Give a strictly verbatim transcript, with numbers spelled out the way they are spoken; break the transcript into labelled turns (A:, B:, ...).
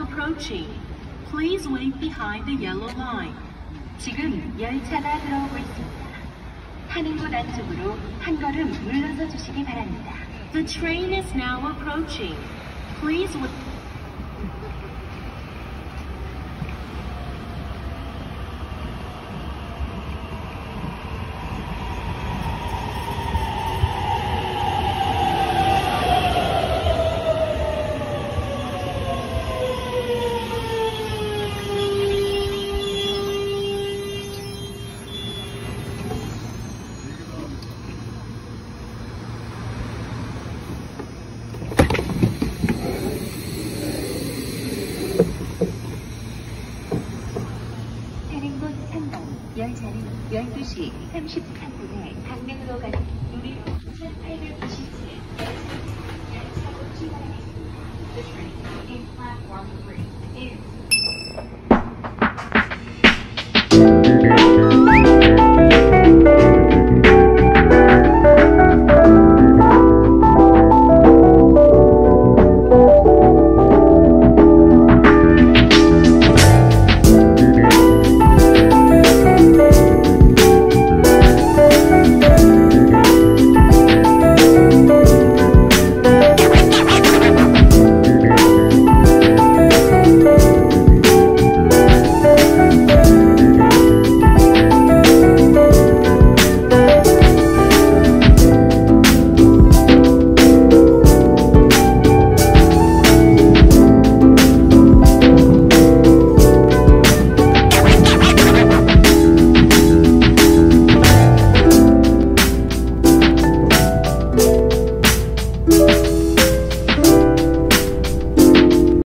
A: approaching. Please wait behind the yellow line.
B: 지금 열차가 들어오고 있습니다. 타는 곳 안쪽으로 한 걸음 물러서 주시기 바랍니다.
A: The train is now approaching. Please wait.
B: 열차는 열두 시 삼십삼 분